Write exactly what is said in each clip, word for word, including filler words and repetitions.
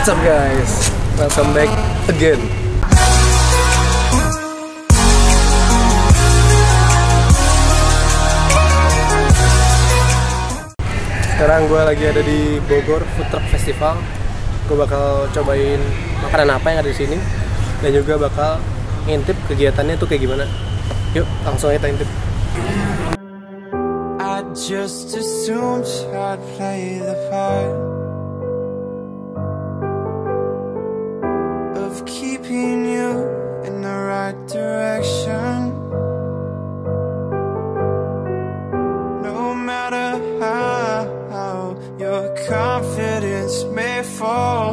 What's up guys? Welcome back again. Sekarang gue lagi ada di Bogor Food Truck Festival. Gue bakal cobain makanan apa yang ada di sini dan juga bakal ngintip kegiatannya tuh kayak gimana. Yuk, langsung aja kita intip. I just assumed I'd play the part of keeping you in the right direction. No matter how your confidence may fall,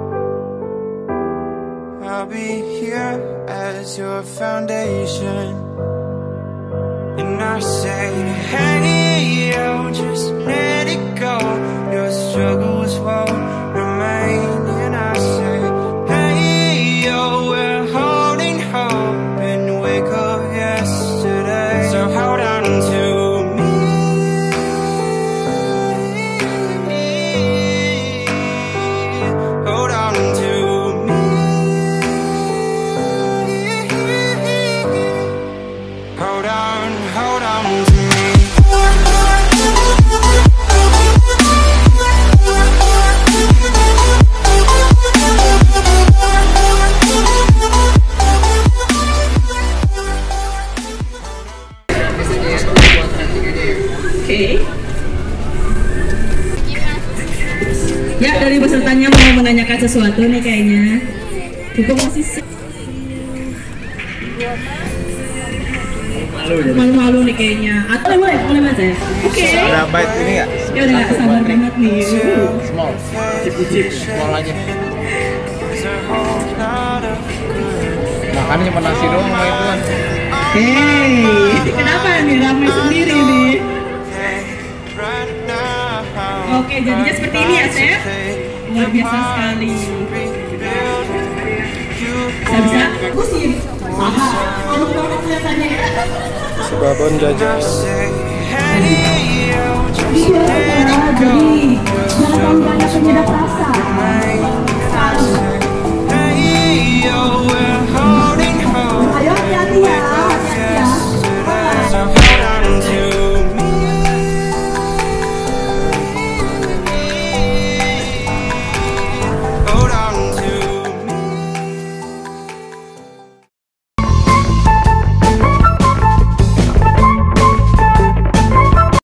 I'll be here as your foundation. And I say, hey, yo, just let it go. Your struggles won't remain. And I say, hey, yo, we're holding hope and wake up yesterday. So hold on to me. Hold on to me. Hold on, hold on to me. Oke. Okay. Ya, dari pesertanya mau menanyakan sesuatu nih kayaknya. Hukum masih malu-malu nih kayaknya. Atau boleh, boleh mas ya? Oke. Okay. Ada bite ini nggak? Ya udah nggak sabar banget nih. Small, cip-cip, small aja. Makannya cuma nasi doang sama itu kan. Hei, kenapa nih ramai sendiri nih? Oke, jadinya seperti ini ya, Chef? Luar biasa sekali. Saya bisa? Bagus sih. Aha, kalau banget kelihatannya. Sebabon jajan. Iya, jadi jangan banyak penyedap rasa.